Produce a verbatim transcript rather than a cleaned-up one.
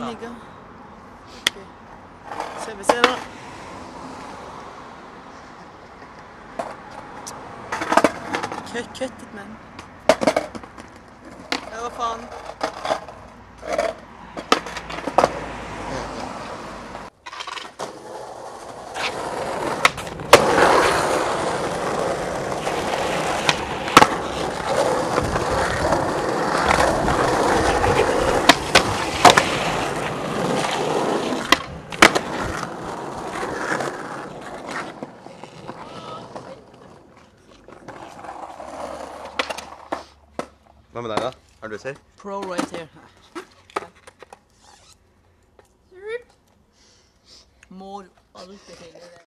ligger. Okay. Så vi ser da. Køtt, køttet, men. Ja, hva faen? Hva med deg da? Har du ser? Pro right here. Må du alltid finne det.